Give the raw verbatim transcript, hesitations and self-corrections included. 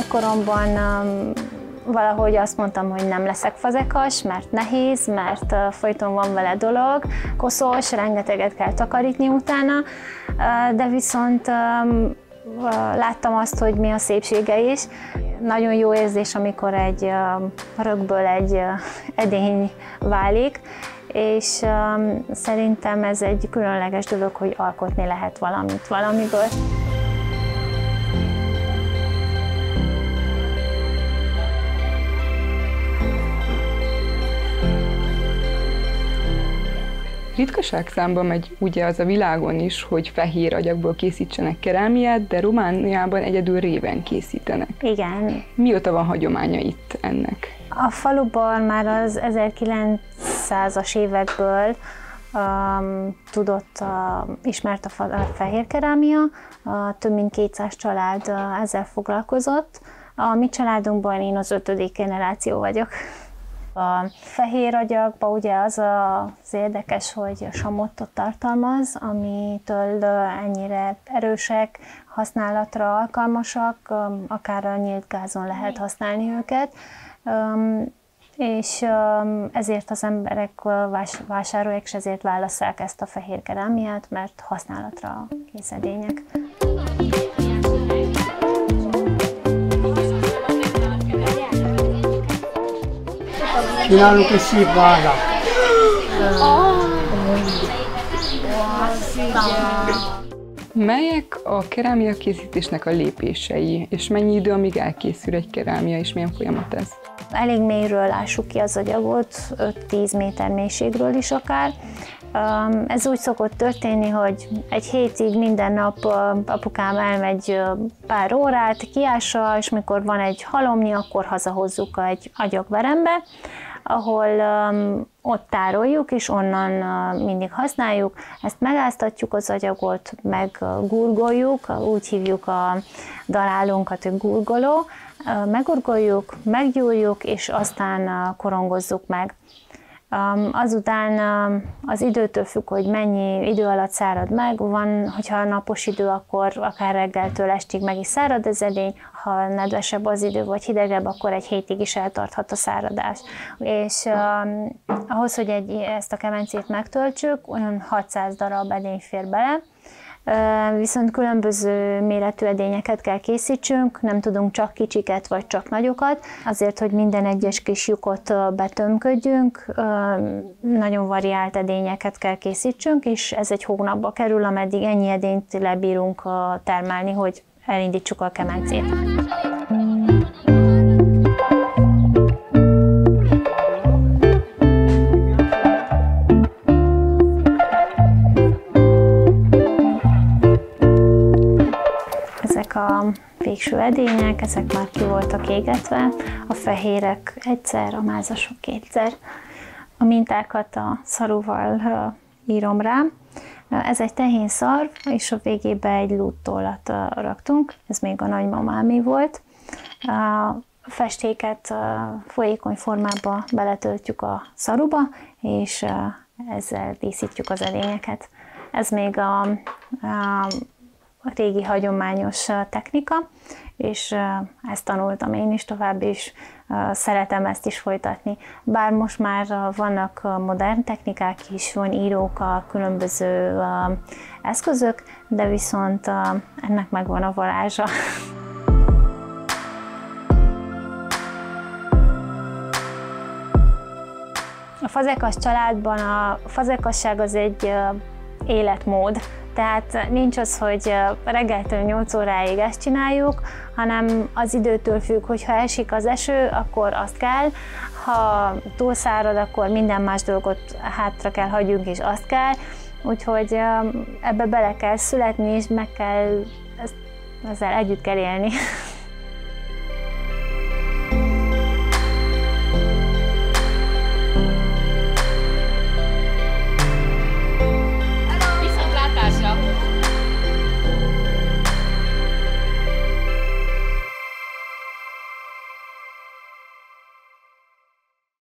Gyerekkoromban um, valahogy azt mondtam, hogy nem leszek fazekas, mert nehéz, mert uh, folyton van vele dolog, koszos, rengeteget kell takarítni utána, uh, de viszont um, uh, láttam azt, hogy mi a szépsége is. Nagyon jó érzés, amikor egy uh, rögből egy uh, edény válik, és um, szerintem ez egy különleges dolog, hogy alkotni lehet valamit valamiből. Ritkaság számba megy ugye az a világon is, hogy fehér agyagból készítsenek kerámiát, de Romániában egyedül réven készítenek. Igen. Mióta van hagyománya itt ennek? A faluban már az ezerkilencszázas évekből um, tudott, uh, ismert a, a fehér kerámia, uh, több mint kétszáz család uh, ezzel foglalkozott. A mi családunkban én az ötödik generáció vagyok. A fehér agyagban ugye az az érdekes, hogy samottot tartalmaz, amitől ennyire erősek, használatra alkalmasak, akár a nyílt gázon lehet használni őket, és ezért az emberek vásárolják, és ezért válasszák ezt a fehér kerámiát, mert használatra kész edények. Csinálunk egy szép vágát. Melyek a kerámia készítésnek a lépései, és mennyi idő, amíg elkészül egy kerámia, és milyen folyamat ez? Elég mélyről lássuk ki az agyagot, öt-tíz méter mélységről is akár. Ez úgy szokott történni, hogy egy hétig minden nap apukám elmegy pár órát, kiássa, és mikor van egy halomnyi, akkor hazahozzuk egy agyagverembe, ahol um, ott tároljuk, és onnan uh, mindig használjuk. Ezt megáztatjuk az agyagot, meg uh, gurgoljuk, uh, úgy hívjuk a darálónkat, hogy gurgoló. Uh, megurgoljuk, meggyúrjuk, és aztán uh, korongozzuk meg. Um, azután um, az időtől függ, hogy mennyi idő alatt szárad meg. Van, hogyha napos idő, akkor akár reggeltől estig meg is szárad az edény, ha nedvesebb az idő, vagy hidegebb, akkor egy hétig is eltarthat a száradás. És um, ahhoz, hogy egy, ezt a kemencét megtöltsük, olyan hatszáz darab edény fér bele, uh, viszont különböző méretű edényeket kell készítsünk, nem tudunk csak kicsiket, vagy csak nagyokat, azért, hogy minden egyes kis lyukot uh, betömködjünk, uh, nagyon variált edényeket kell készítsünk, és ez egy hónapba kerül, ameddig ennyi edényt lebírunk uh, termelni, hogy elindítsuk a kemencét. Ezek a végső edények, ezek már ki voltak égetve, a fehérek egyszer, a mázasok kétszer. A mintákat a szaruval írom rá. Ez egy tehén szarv, és a végébe egy lúttollat raktunk, ez még a nagymamámé volt. A festéket folyékony formába beletöltjük a szaruba, és ezzel díszítjük az edényeket. Ez még a, a régi hagyományos technika, és ezt tanultam én is tovább, és szeretem ezt is folytatni. Bár most már vannak modern technikák is, van írók, a különböző eszközök, de viszont ennek megvan a varázsa. A fazekas családban a fazekasság az egy életmód. Tehát nincs az, hogy reggeltől nyolc óráig ezt csináljuk, hanem az időtől függ, hogy ha esik az eső, akkor azt kell, ha túlszárad, akkor minden más dolgot hátra kell hagyjunk, és azt kell. Úgyhogy ebbe bele kell születni, és meg kell, ezzel együtt kell élni.